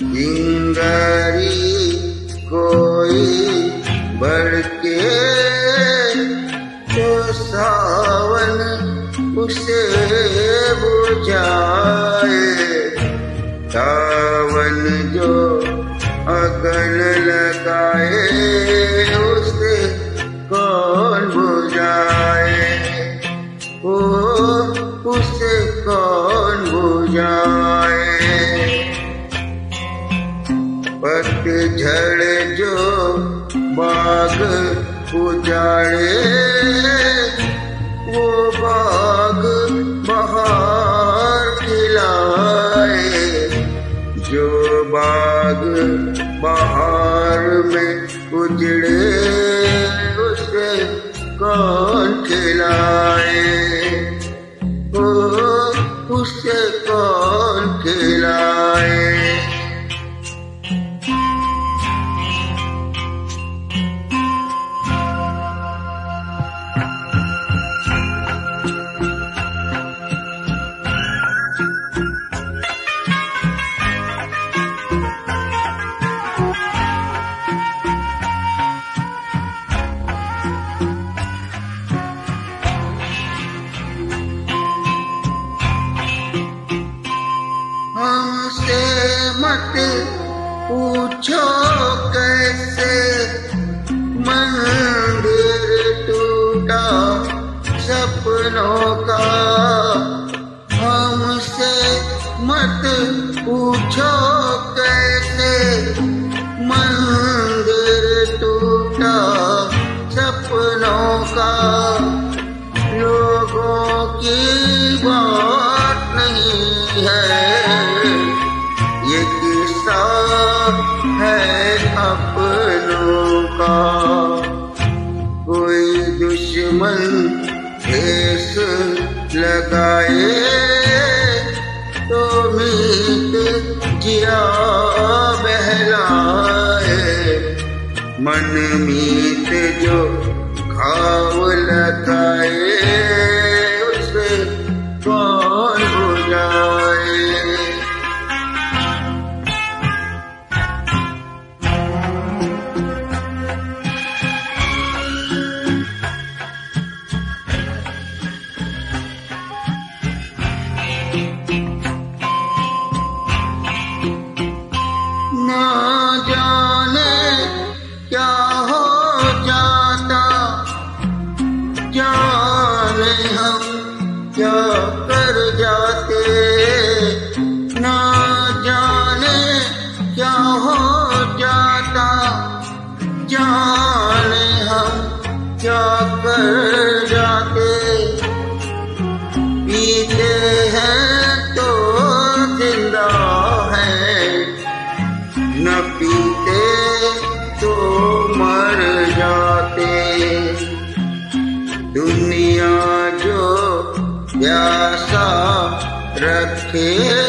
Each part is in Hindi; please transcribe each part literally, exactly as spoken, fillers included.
चिंगारी कोई बढ़के तो सावन उसे बुझाए। सावन जो अगन लगाए उसे कौन बुझाए, ओ उसे कौन बुझाए। पतझड़ जो बाग उजाड़े वो बाग बहार खिलाए। जो बाग बहार में उजड़े उसे कौन खिलाए, ओ उसे कौन खिलाए। हमसे मत पूछो कैसे मंदिर टूटा सपनों का। हमसे मत पूछो कैसे मंदिर टूटा सपनों का। लोगों की बात नहीं है, ये किस्सा है अपनों का। कोई दुश्मन ठेस लगाए तो मीत जिया बहलाए। मन मीत जो घाव लगाए उसे कौन बुझाए। ना जाने क्या हो जाता, जाने हम क्या कर जाते। ना जाने क्या हो जाता, जाने हम क्या कर जाते। पीते हैं तो जिंदा हैं, न पीते तो मर जाते। दुनिया जो प्यासा रखे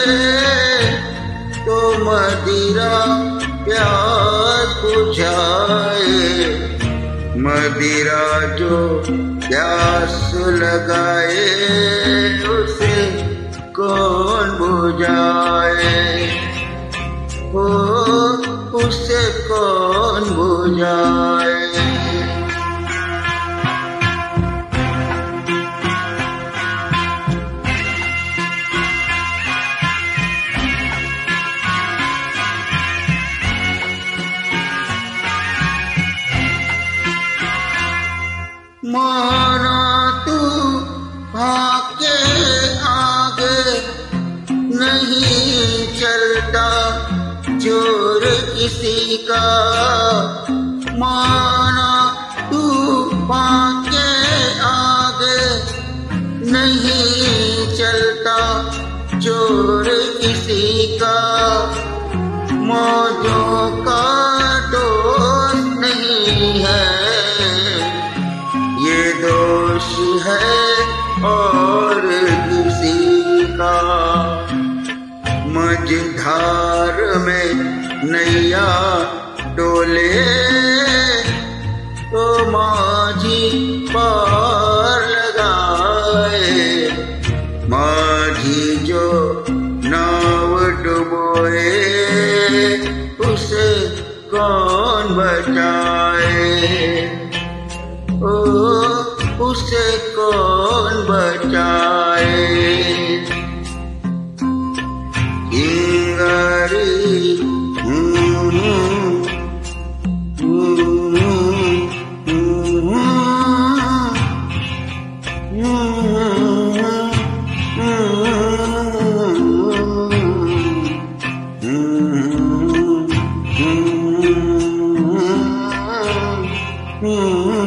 तो मदिरा प्यास बुझाए। मदिरा जो प्यास लगाए उसे कौन बुझाए, ओ उसे कौन बुझाए। माना तू भागे आगे नहीं चलता जोर किसी का। माना तू भागे आगे नहीं चलता जोर किसी का। मौजों का दोष नहीं है, ये दोष है और किसी का। मझधार में नैया डोले तो माझी पार लगाए। माझी जो नाव डुबोए उसे कौन बचाए, ओ उसे कौन बचाए। चिंगारी Mm-hmm.